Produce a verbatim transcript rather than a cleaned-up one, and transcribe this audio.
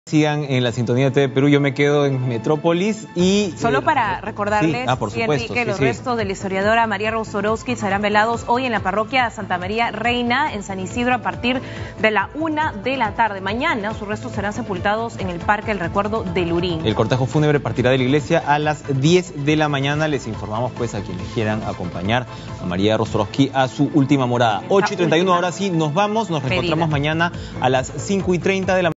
Sigan en la sintonía de T V Perú, yo me quedo en Metrópolis y... Solo eh, para recordarles, sí, ah, por supuesto, que sí, los sí. restos de la historiadora María Rosorowski serán velados hoy en la parroquia Santa María Reina, en San Isidro, a partir de la una de la tarde. Mañana sus restos serán sepultados en el Parque del Recuerdo de Lurín. El cortejo fúnebre partirá de la iglesia a las diez de la mañana. Les informamos pues a quienes quieran acompañar a María Rosorowski a su última morada. ocho y treinta y uno, ahora sí, nos vamos, nos reencontramos mañana a las cinco y treinta de la mañana.